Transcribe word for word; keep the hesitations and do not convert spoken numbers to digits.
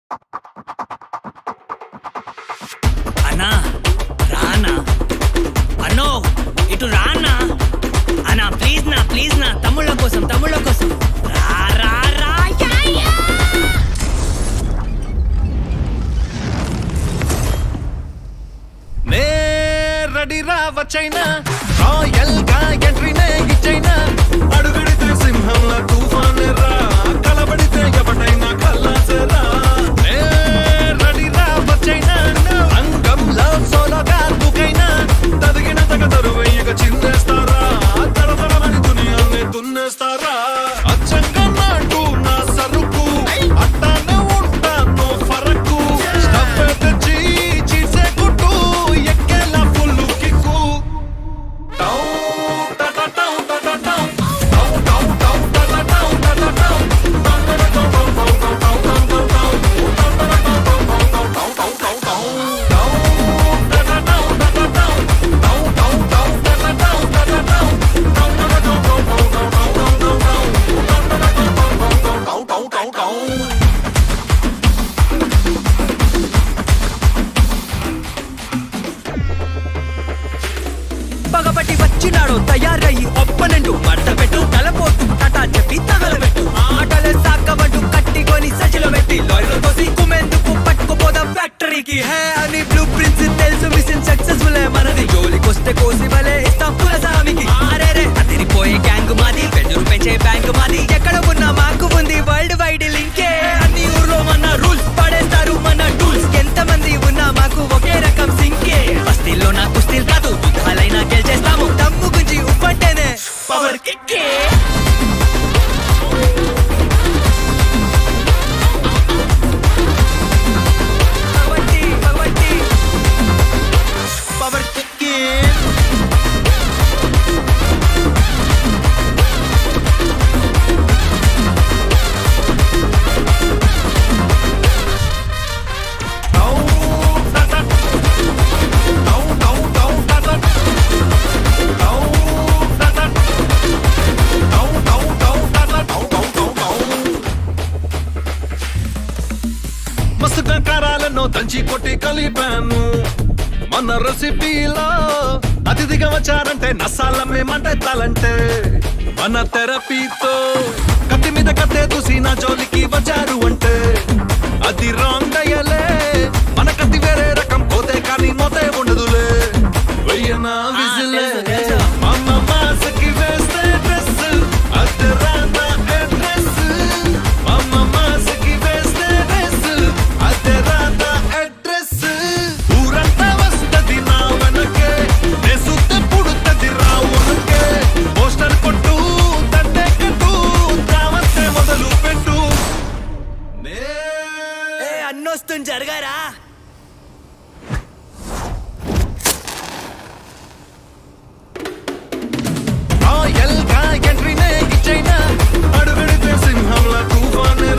అన్నా రానా అన్నో ఇటు రానా అన్నా ప్లీజ్ నా ప్లీజ్ నా తమ్ముళ్ళ కోసం తమ్ముళ్ళ కోసం రా రా రా నే రెడీ రా వచ్చైనా రాయల్ గా ఎంట్రీనే ఇచ్చైనా అడుగడితే సింహంలా తుఫానే రా కలబడితే ఎవడైనా కల్లాసరా నే రెడీ రా వచ్చైనా రంగంలో సోలోగా దుకైనా తదిగిన తగ తరువయ్యక చిందేస్తారా తడతడమని దునియాన్ని దున్నేస్తారా అచ్చంగా నాటు నా సరుకు అట్టానే ఉంటాను ఫరకు స్టఫ్ తెచ్చి చీసే కుట్టు ఎక్కేలా ఫుల్ కిక్కు టౌ టట టౌ టట టౌ టౌ టౌ టౌ టట టౌ టట టౌ పగబట్టి వచ్చినాడు తయారయ్యి ఒప్పనండు మడత పెట్టు తలపోటు టటా చెప్పి తగలబెట్టు ఆటలే సాకబట్టు కట్టికొని సచిలో పెట్టి లారీలో తోసి కుమెందుకు పట్టుకుపోదాం ఫ్యాక్టరీకి హే అని బ్లూ ప్రింట్స్ తెలుసు మిషన్ సక్సెస్ఫుల్ మనది జోలికొస్తే కోసి వలే ఇస్తాం కులసామికి అరే రే అదిరిపోయే గ్యాంగ్ మాది పెంజురు పెంచే బ్యాంక్ మాది ఎక్కడ ఉన్నా మాకు ఉంది వరల్డ్ వైడ్ లింకే అన్ని ఊర్లో మన రూల్స్ పడేస్తారు మన టూల్స్ ఎంత మంది ఉన్నా మాకు ఒకే రకం సింకే బస్తీల్లో నా కుస్తీలు కాదు యుద్ధాలైనా గెలిచేస్తాము దమ్ము గుంజి ఉప్పంటేనే పవర్ కిక్కే పవట్టి పవట్టి పవర్ కిక్కే మస్తుగా కారాలను దంచి కొట్టి కలిపాను మన రెసిపీలో అతిథిగా వచ్చారంటే నసాలమేమంటే తలంటే మన థెరపీతో కత్తి మీద కత్తే దూసి నా జోలికి వచ్చారు అంటే అది రాంగ్ అయ్యలే మన కత్తి వేరే రకం పోతే కానీ మోతే ఉండదులే వెయ్యనా విజిలే అమ్మ మాసకి వేస్తే డ్రెస్ అద్దె రాదా అడ్రస్ అమ్మ మాసకి వేస్తే డ్రెస్ అద్దె రాదా అడ్రస్ ఊరంతా వస్తది నా వెనకే నే సుత్తే పుడుతది రావునకే పోస్టర్ కొట్టు తంటే కట్టు తావంతే మొదలు పెట్టు నే ఏ అన్నొస్తుంది జరగారా రాయల్ గా ఎంట్రీనే ఇచ్చైనా అడుగడితే సింహంలా తుఫానే